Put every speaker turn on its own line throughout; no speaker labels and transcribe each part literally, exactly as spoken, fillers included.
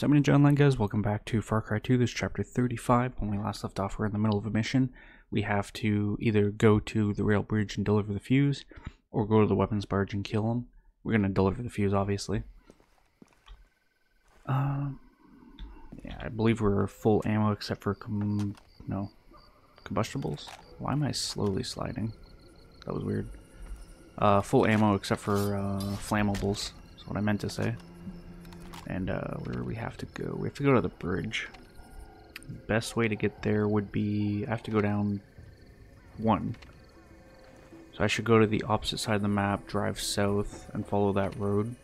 So, I'm John Lang, guys. Welcome back to Far Cry two. This is chapter thirty-five. When we last left off, we're in the middle of a mission. We have to either go to the rail bridge and deliver the fuse, or go to the weapons barge and kill them. We're going to deliver the fuse, obviously. Um, yeah, I believe we're full ammo except for, com no, combustibles? Why am I slowly sliding? That was weird. Uh, full ammo except for uh, flammables, that's what I meant to say. And uh, where do we have to go? We have to go to the bridge. Best way to get there would be, I have to go down one. So I should go to the opposite side of the map, drive south, and follow that road.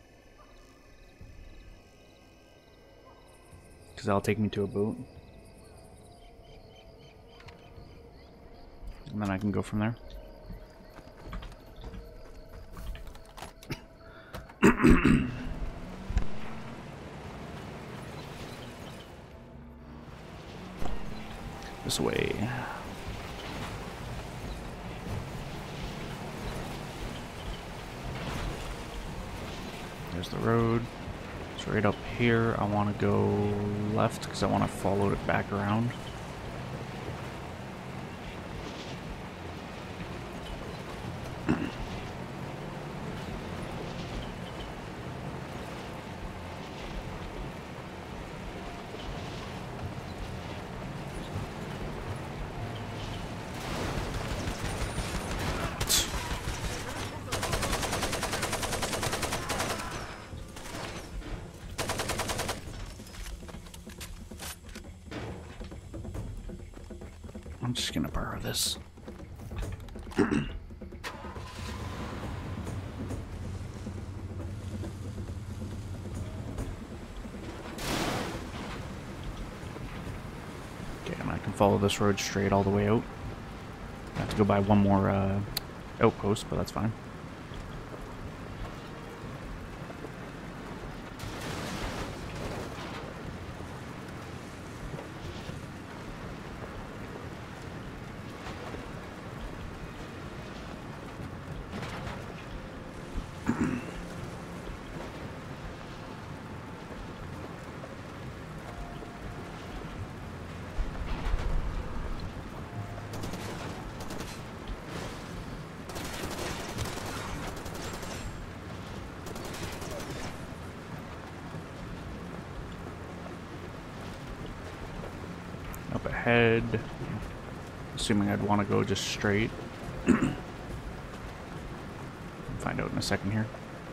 Because that'll take me to a boat. And then I can go from there. This way. There's the road. It's right up here. I want to go left because I want to follow it back around. I'm just gonna borrow this. Okay, and I can follow this road straight all the way out. I have to go by one more uh, outpost, but that's fine. Up ahead, assuming I'd want to go just straight. Find out in a second here.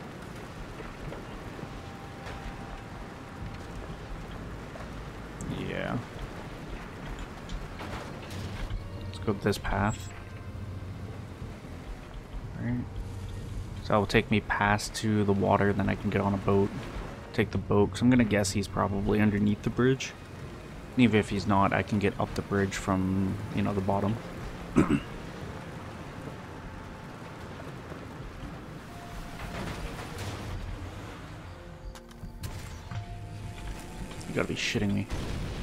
Yeah. Let's go this path. Alright. So that will take me past to the water, then I can get on a boat. Take the boat, because I'm going to guess he's probably underneath the bridge. Even if he's not, I can get up the bridge from, you know, the bottom. You gotta be shitting me.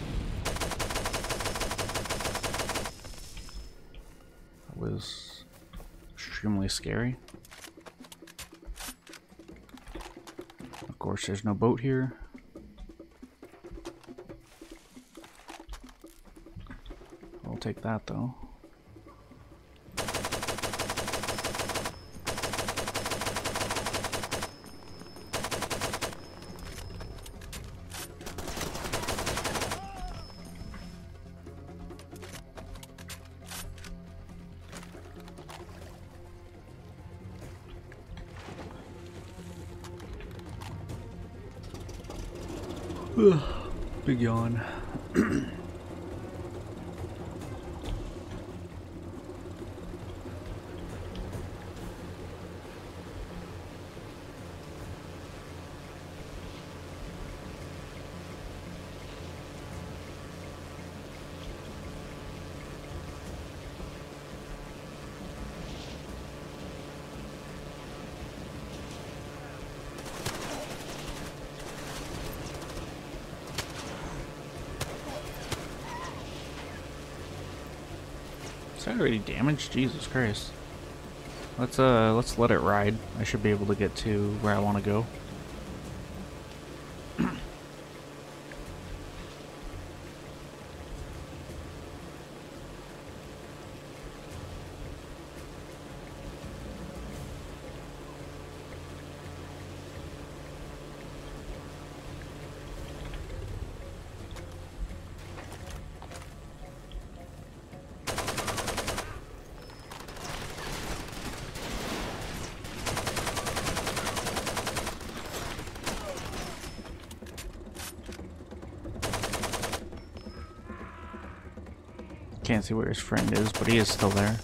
That was extremely scary. Of course, there's no boat here. I'll take that though. Ugh, big yawn. Is that already damaged? Jesus Christ. Let's uh let's let it ride. I should be able to get to where I want to go. Can't see where his friend is, but he is still there.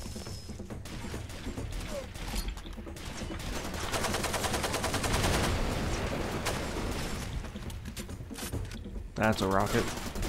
That's a rocket.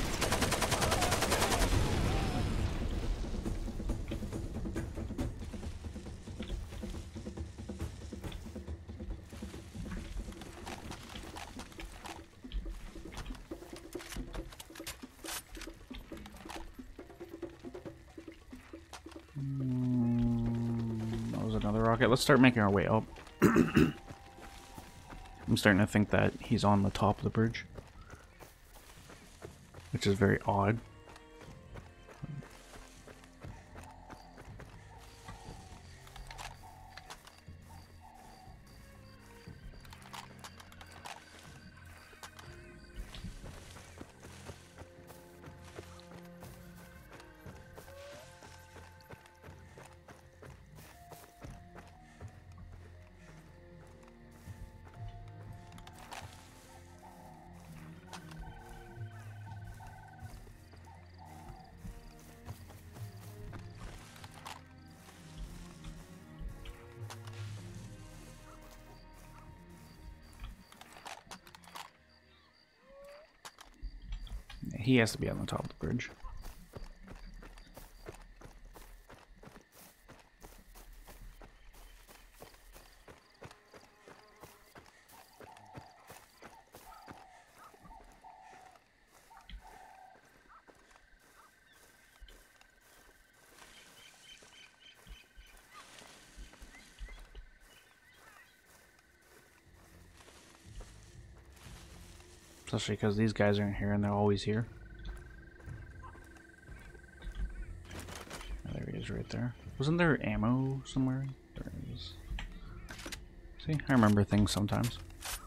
Mm, that was another rocket. Let's start making our way up. I'm starting to think that he's on the top of the bridge, which is very odd. He has to be on the top of the bridge. Especially because these guys aren't here and they're always here. Oh, there he is right there. Wasn't there ammo somewhere? There it is. See, I remember things sometimes.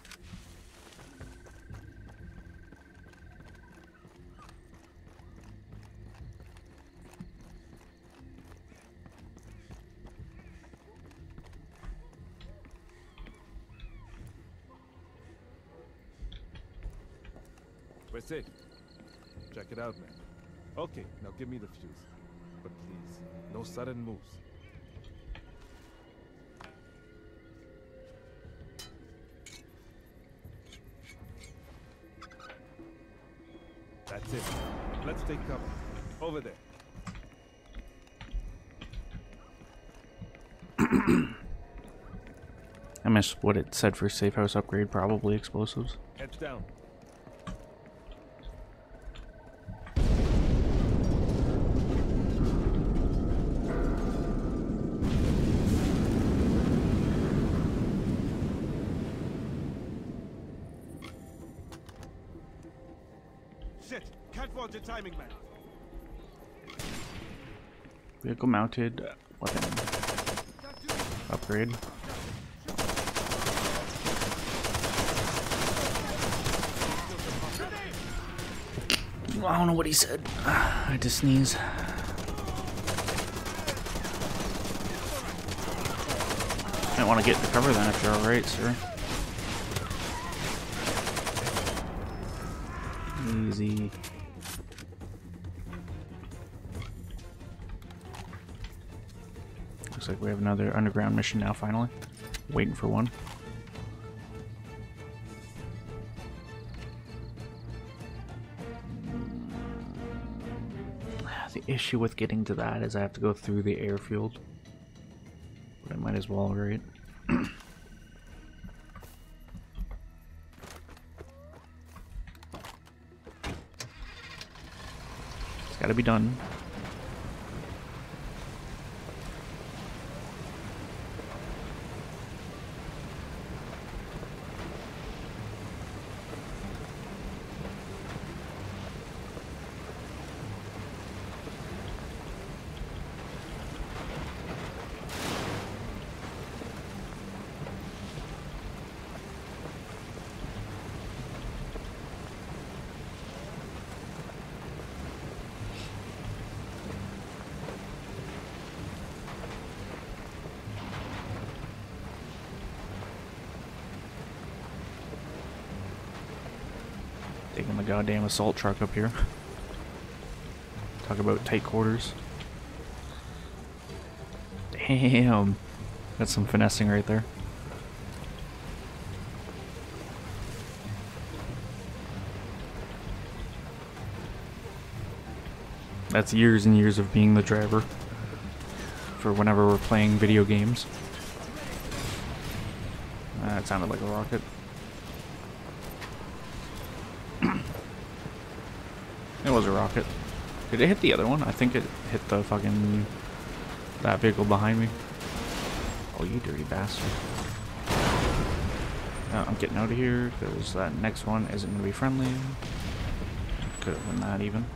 We're safe. Check it out, man. Okay, now give me the fuse. But please, no sudden moves. That's it. Let's take cover. Over there.
I missed what it said for safe house upgrade, probably explosives.
Heads down. Shit! Can't watch the timing, man.
Vehicle mounted weapon upgrade. I don't know what he said. I had to sneeze. Might want to get the cover then if you're alright, sir. Easy. Looks like we have another underground mission now, finally. Waiting for one. The issue with getting to that is I have to go through the airfield. But I might as well, right? It's gotta be done. Taking the goddamn assault truck up here. Talk about tight quarters. Damn. That's some finessing right there. That's years and years of being the driver for whenever we're playing video games. That sounded like a rocket. It was a rocket. Did it hit the other one? I think it hit the fucking... that vehicle behind me. Oh, you dirty bastard. Uh, I'm getting out of here because that next one isn't going to be friendly. Could have been that even.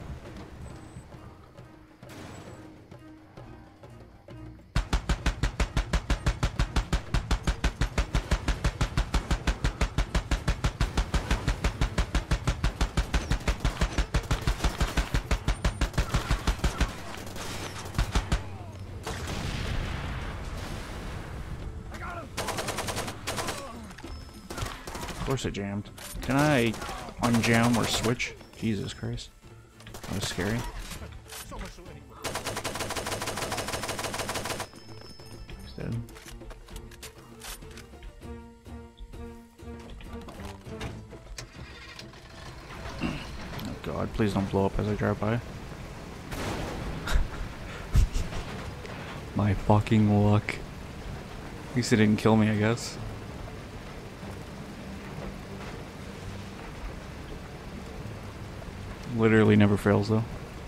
Of course it jammed. Can I unjam or switch? Jesus Christ. That was scary. He's dead. Oh god, please don't blow up as I drive by. My fucking luck. At least it didn't kill me, I guess. Literally never fails though.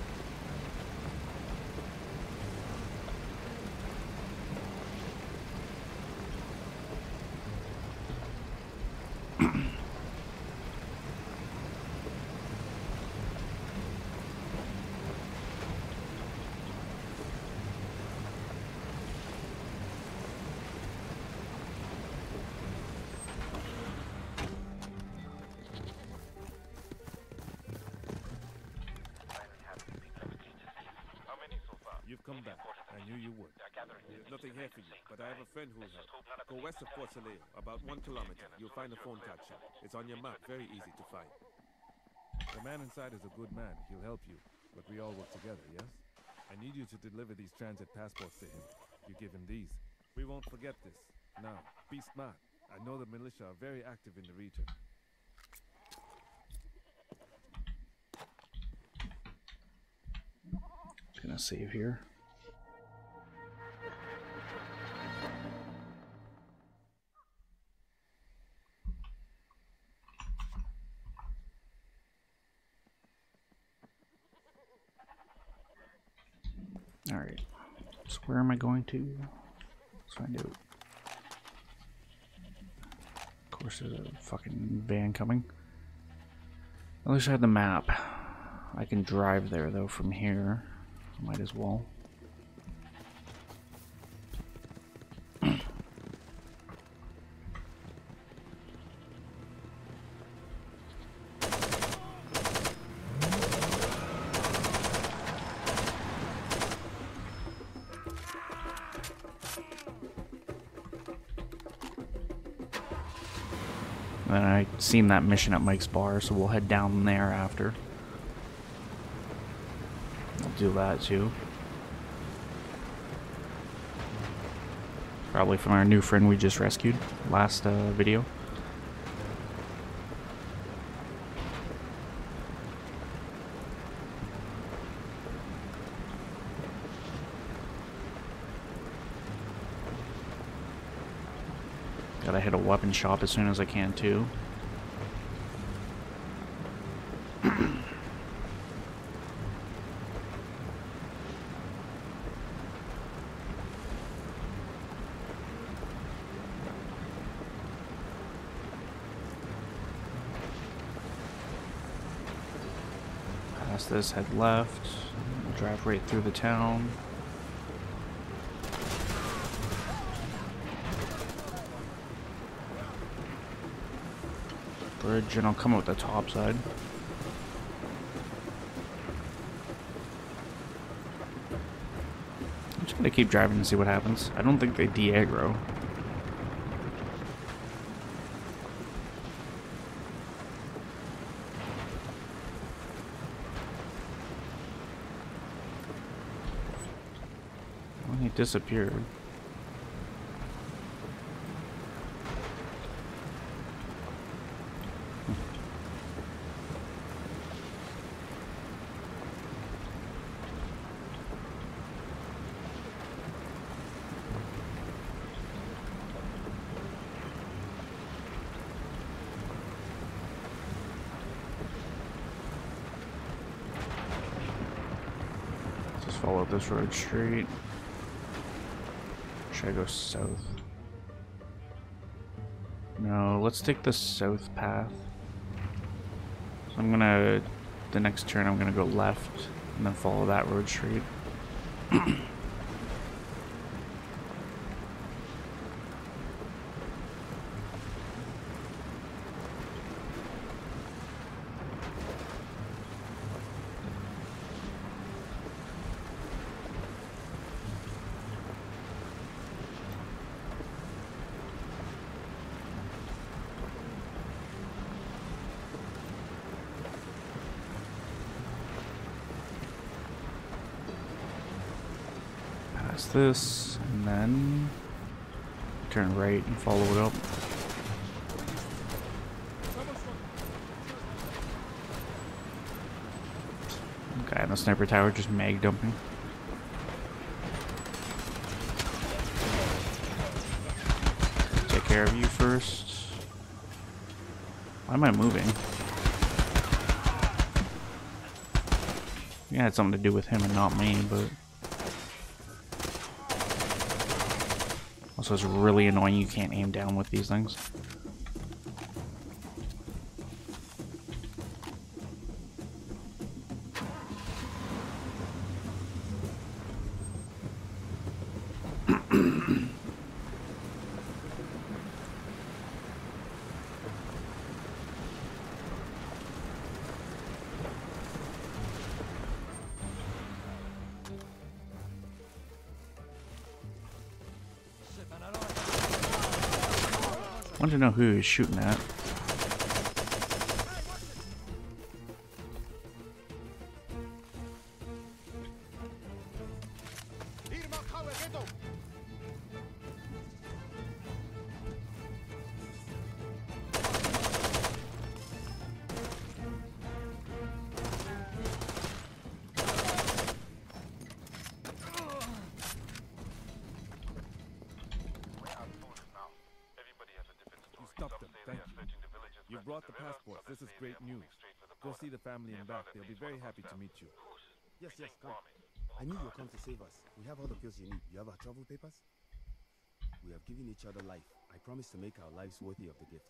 You've come back. I knew you would. There's nothing here for you, but I have a friend who will help. Go west of Fort Saleo, about one kilometer. You'll find a phone card shop. It's on your map, very easy to find. The man inside is a good man. He'll help you, but we all work together, yes? I need you to deliver these transit passports to him. You give him these. We won't forget this. Now, be smart. I know the militia are very active in the region.
Gonna save here. All right. So where am I going to? Let's find out. Of course, there's a fucking van coming. At least I had the map. I can drive there though from here. Might as well. And I seen that mission at Mike's Bar, so we'll head down there after. Do that too. Probably from our new friend we just rescued last uh, video. Gotta hit a weapon shop as soon as I can too. Past this, head left, drive right through the town. Bridge, and I'll come out the top side. I'm just gonna keep driving and see what happens. I don't think they de-aggro. It disappeared. Follow this road straight. Should I go south? No, let's take the south path. So I'm gonna, the next turn I'm gonna go left and then follow that road straight. This and then turn right and follow it up. Okay, and the sniper tower just mag dumping. Take care of you first. Why am I moving? Yeah, it had something to do with him and not me, but also, it's really annoying you can't aim down with these things. I want to know who he's shooting at.
You brought the passports. This is great news. Go see the family and back. They'll be very happy to meet you.
Yes, yes, come. I knew you'll come to save us. We have all the pills you need. You have our travel papers? We have given each other life. I promise to make our lives worthy of the gift.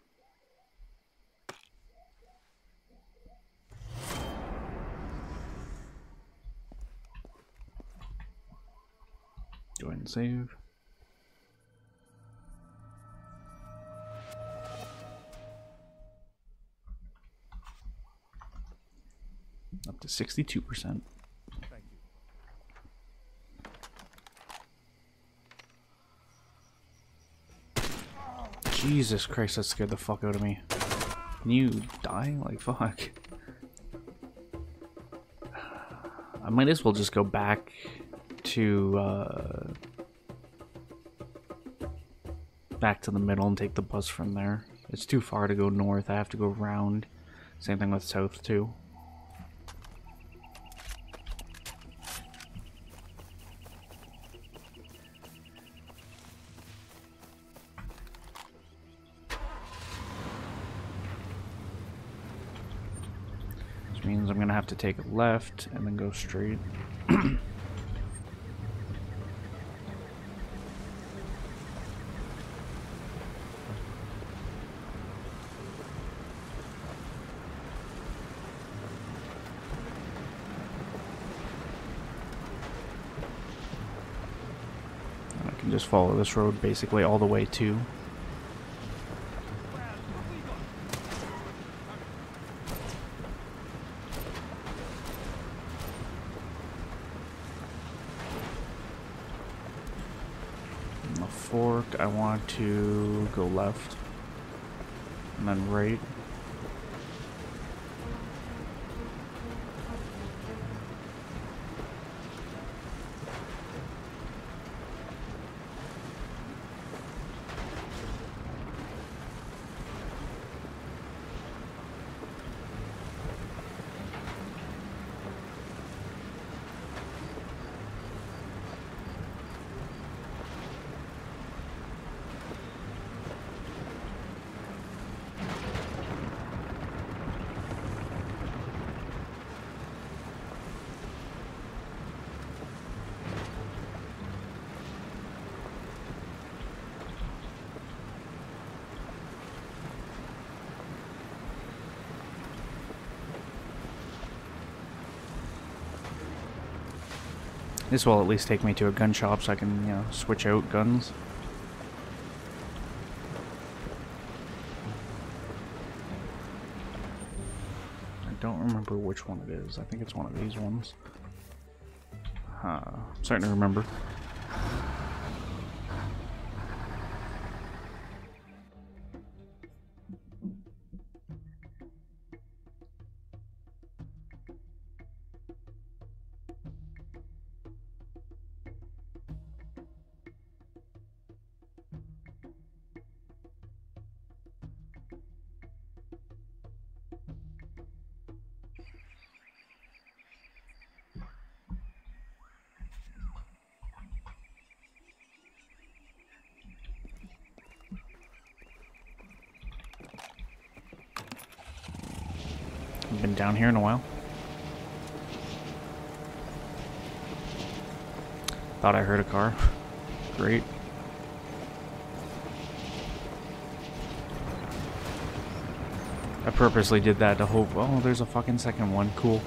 Go ahead and save. Up to sixty-two percent.
Thank
you. Jesus Christ, that scared the fuck out of me. Can you die? Like, fuck. I might as well just go back to, uh... back to the middle and take the bus from there. It's too far to go north. I have to go around. Same thing with south, too. Means I'm gonna have to take a left and then go straight. I can just follow this road basically all the way to. Fork, I want to go left and then right. This will at least take me to a gun shop so I can, you know, switch out guns. I don't remember which one it is. I think it's one of these ones. Uh, I'm starting to remember. I've been down here in a while. Thought I heard a car. Great. I purposely did that to hope, oh, there's a fucking second one. Cool.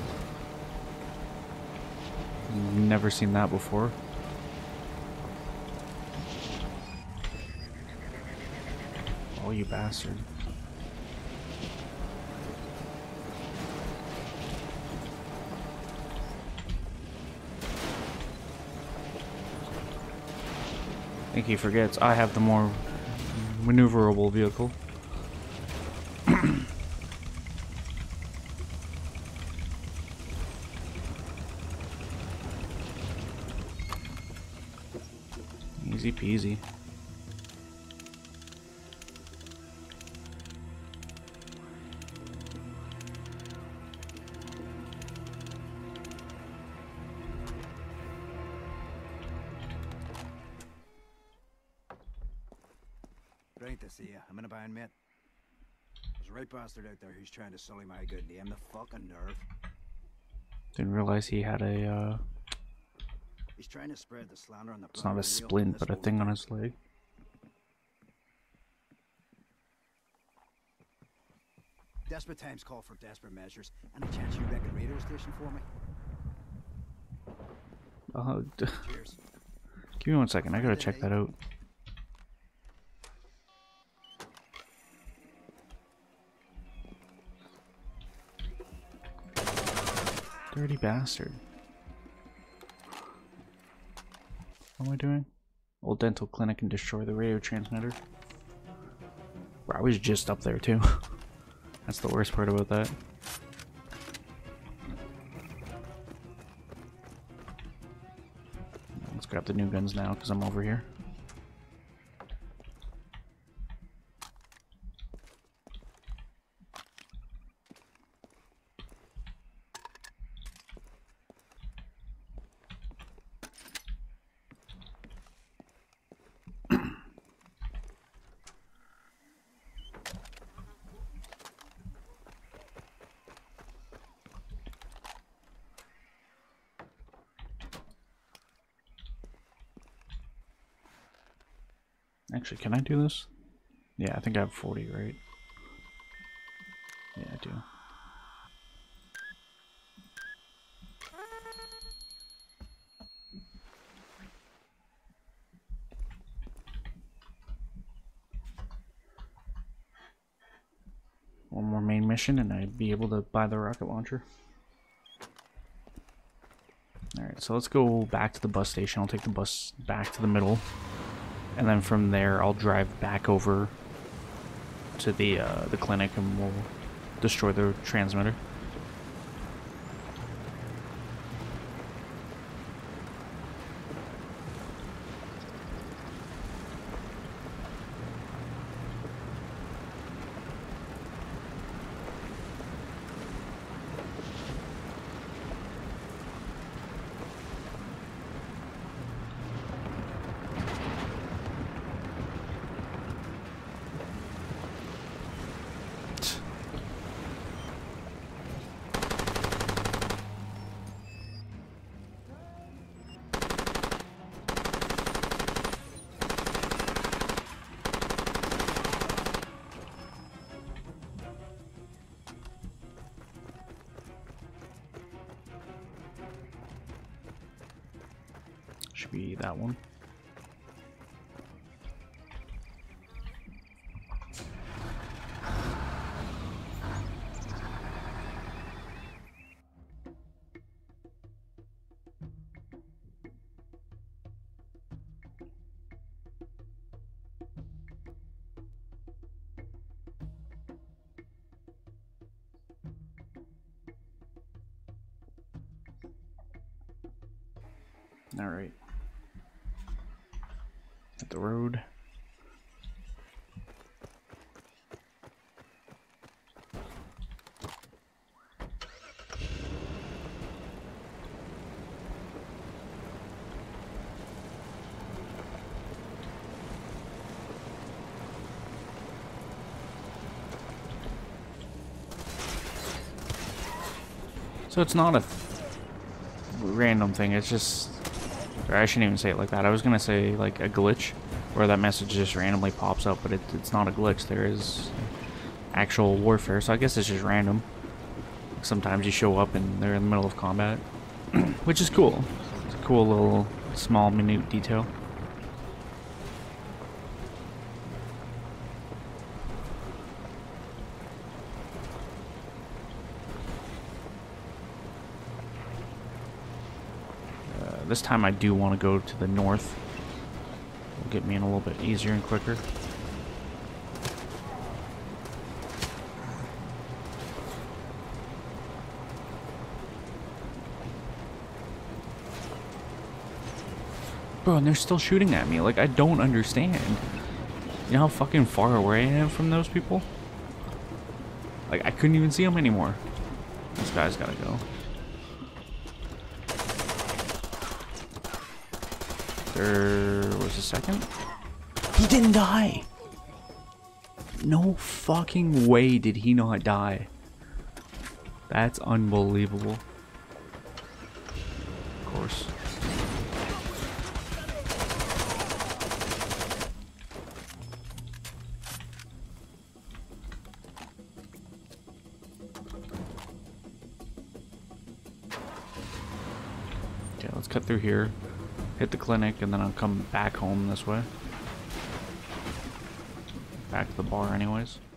Never seen that before. Oh, you bastard. I think he forgets I have the more maneuverable vehicle. Easy peasy.
Great to see you. I'm in a bind, mate. There's a right bastard out there who's trying to sully my good name. The fucking nerve.
Didn't realize he had a, uh...
He's trying to spread the slander on the
it's not a splint, but a thing on his leg.
Desperate times call for desperate measures. Any chance you wreck a radio station for me?
Uh,
Cheers.
Give me one second, I gotta check that out. Dirty bastard. What am I doing? Old dental clinic and destroy the radio transmitter. Bro, I was just up there too. That's the worst part about that. Let's grab the new guns now because I'm over here. Actually, can I do this? Yeah, I think I have forty, right? Yeah, I do. One more main mission and I'd be able to buy the rocket launcher. Alright, so let's go back to the bus station. I'll take the bus back to the middle. And then from there, I'll drive back over to the uh, the clinic, and we'll destroy the transmitter. should be that one. All right. At the road. So it's not a random thing, it's just, or I shouldn't even say it like that. I was gonna say like a glitch where that message just randomly pops up, but it, it's not a glitch. There is actual warfare, so I guess it's just random. Sometimes you show up and they're in the middle of combat, which is cool. It's a cool little small minute detail. This time I do want to go to the north. It'll get me in a little bit easier and quicker. Bro, and they're still shooting at me. Like, I don't understand. You know how fucking far away I am from those people? Like, I couldn't even see them anymore. This guy's gotta go. There was a second. He didn't die. No fucking way did he not die. That's unbelievable. Of course. Okay, let's cut through here. Hit the clinic, and then I'll come back home this way. Back to the bar anyways.